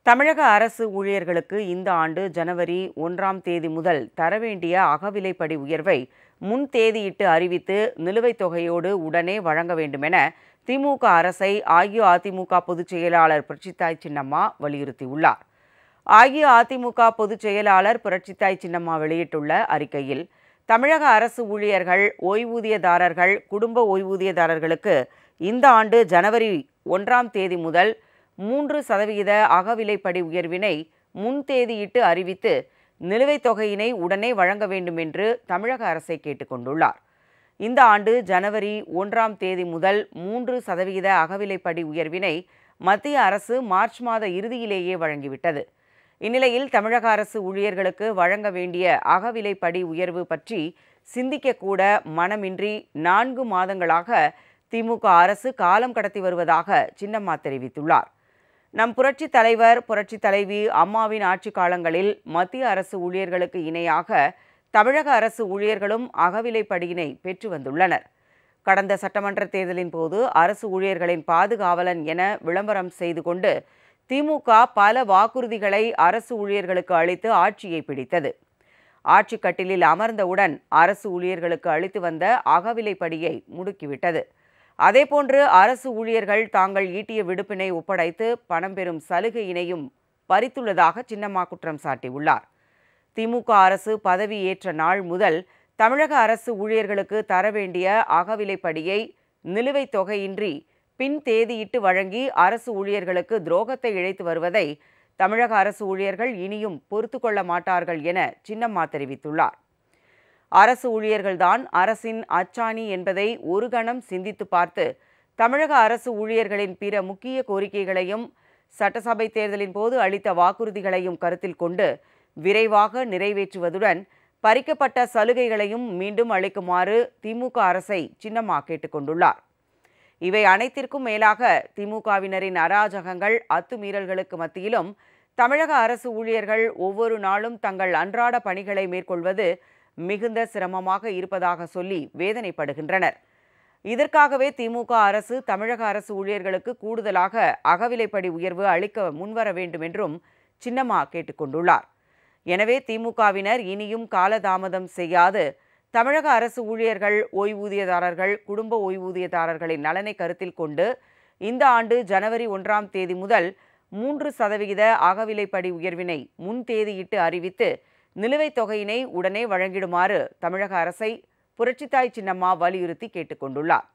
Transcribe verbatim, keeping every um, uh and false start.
தமிழக அரசு ஊழியர்களுக்கு இந்த ஆண்டு ஜனவரி ஒன்றாம் தேதி முதல் தர வேண்டிய அகவிலைப்படி உயர்வை முன் தேதியிட்டு அறிவித்து நிலுவைத் தொகையோடு உடனே வழங்க வேண்டுமென திமுக அரசை அஇஅதிமுக பொதுச் செயலாளர் புரட்சித்தாய் சின்னம்மா வலியுறுத்தியுள்ளார். அஇஅதிமுக பொதுச் செயலாளர் புரட்சித்தாய் சின்னம்மா வெளியிட்டுள்ள அறிக்கையில், தமிழக அரசு ஊழியர்கள், ஓய்வூதியதாரர்கள், குடும்ப ஓய்வூதியதாரர்களுக்கு இந்த ஆண்டு ஜனவரி ஒன்றாம் தேதி முதல் மூன்று சதவீத அகவிலைப்படி உயர்வினை முன் தேதியிட்டு அறிவித்து நிலுவைத் தொகையினை உடனே வழங்க வேண்டும் என்று தமிழக அரசை கேட்டுக்கொண்டுள்ளார். இந்த ஆண்டு ஜனவரி ஒன்றாம் தேதி முதல் மூன்று சதவீத அகவிலைப்படி உயர்வினை மத்திய அரசு மார்ச் மாத இறுதியிலேயே வழங்கிவிட்டது. இந்நிலையில் தமிழக அரசு ஊழியர்களுக்கு வழங்க வேண்டிய அகவிலைப்படி உயர்வு பற்றி சிந்திக்கக்கூட மனமின்றி நான்கு மாதங்களாக திமுக அரசு காலம் கடத்தி வருவதாக சின்னம்மா தெரிவித்துள்ளார். நம் புரட்சி தலைவர், புரட்சி தலைவி அம்மாவின் ஆட்சி காலங்களில் மத்திய அரசு ஊழியர்களுக்கு இணையாக தமிழக அரசு ஊழியர்களும் அகவிலைப்படியினை பெற்று வந்துள்ளனர். கடந்த சட்டமன்ற தேர்தலின் போது அரசு ஊழியர்களின் பாதுகாவலன் என விளம்பரம் செய்து கொண்டு திமுக பல வாக்குறுதிகளை அரசு ஊழியர்களுக்கு அளித்து ஆட்சியை பிடித்தது. ஆட்சி கட்டிலில் அமர்ந்தவுடன் அரசு ஊழியர்களுக்கு அளித்து வந்த அகவிலைப்படியை முடுக்கிவிட்டது. அதேபோன்று அரசு ஊழியர்கள் தாங்கள் ஈட்டிய விடுப்பினை ஒப்படைத்து பணம் பெறும் சலுகையினையும் பறித்துள்ளதாக சின்னம்மா குற்றம் சாட்டியுள்ளார். திமுக அரசு பதவி ஏற்ற நாள் முதல் தமிழக அரசு ஊழியர்களுக்கு தர வேண்டிய அகவிலைப்படியை நிலுவைத் தொகையின்றி பின் தேதியிட்டு வழங்கி அரசு ஊழியர்களுக்கு துரோகத்தை இழைத்து வருவதை தமிழக அரசு ஊழியர்கள் இனியும் பொறுத்து கொள்ள மாட்டார்கள் என சின்னம்மா தெரிவித்துள்ளார். அரசு ஊழியர்கள்தான் அரசின் அச்சாணி என்பதை ஒரு கணம் சிந்தித்து பார்த்து தமிழக அரசு ஊழியர்களின் பிற முக்கிய கோரிக்கைகளையும் சட்டசபை தேர்தலின் போது அளித்த வாக்குறுதிகளையும் கருத்தில் கொண்டு விரைவாக நிறைவேற்றுவதுடன் பறிக்கப்பட்ட சலுகைகளையும் மீண்டும் அளிக்குமாறு திமுக அரசை சின்னம்மா கேட்டுக்கொண்டுள்ளார். இவை அனைத்திற்கும் மேலாக திமுகவினரின் அராஜகங்கள், அத்துமீறல்களுக்கு மத்தியிலும் தமிழக அரசு ஊழியர்கள் ஒவ்வொரு நாளும் தங்கள் அன்றாட பணிகளை மேற்கொள்வது மிகுந்த சிரமமாக இருப்பதாக சொல்லி வேதனைப்படுகின்றனர். இதற்காகவே திமுக அரசு தமிழக அரசு ஊழியர்களுக்கு கூடுதலாக அகவிலைப்படி உயர்வு அளிக்க முன்வர வேண்டும் என்றும் சின்னம்மா கேட்டுக்கொண்டுள்ளார். எனவே திமுகவினர் இனியும் காலதாமதம் செய்யாது தமிழக அரசு ஊழியர்கள், ஓய்வூதியதாரர்கள், குடும்ப ஓய்வூதியதாரர்களின் நலனை கருத்தில் கொண்டு இந்த ஆண்டு ஜனவரி ஒன்றாம் தேதி முதல் மூன்று சதவிகித அகவிலைப்படி உயர்வினை முன் தேதியிட்டு அறிவித்து நிலுவைத் தொகையினை உடனே வழங்கிடுமாறு தமிழக அரசை புரட்சித்தாய் சின்னம்மா வலியுறுத்தி கேட்டுக்கொண்டுள்ளார்.